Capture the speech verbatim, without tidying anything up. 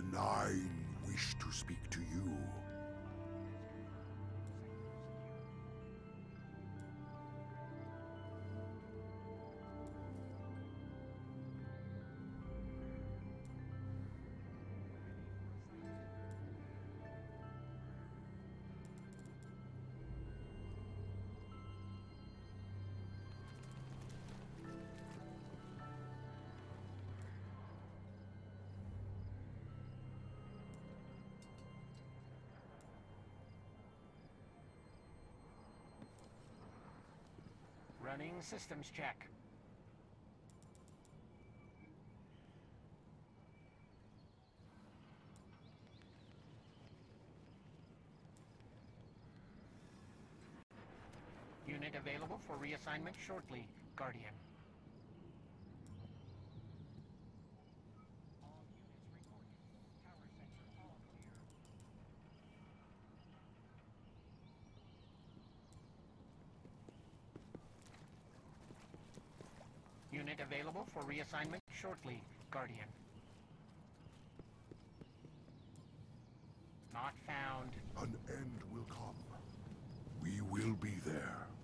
Nine wish to speak to you. Running systems check. Unit available for reassignment shortly, Guardian. All units reporting. Tower sector all clear. Unit available for reassignment shortly, Guardian. Not found. An end will come. We will be there.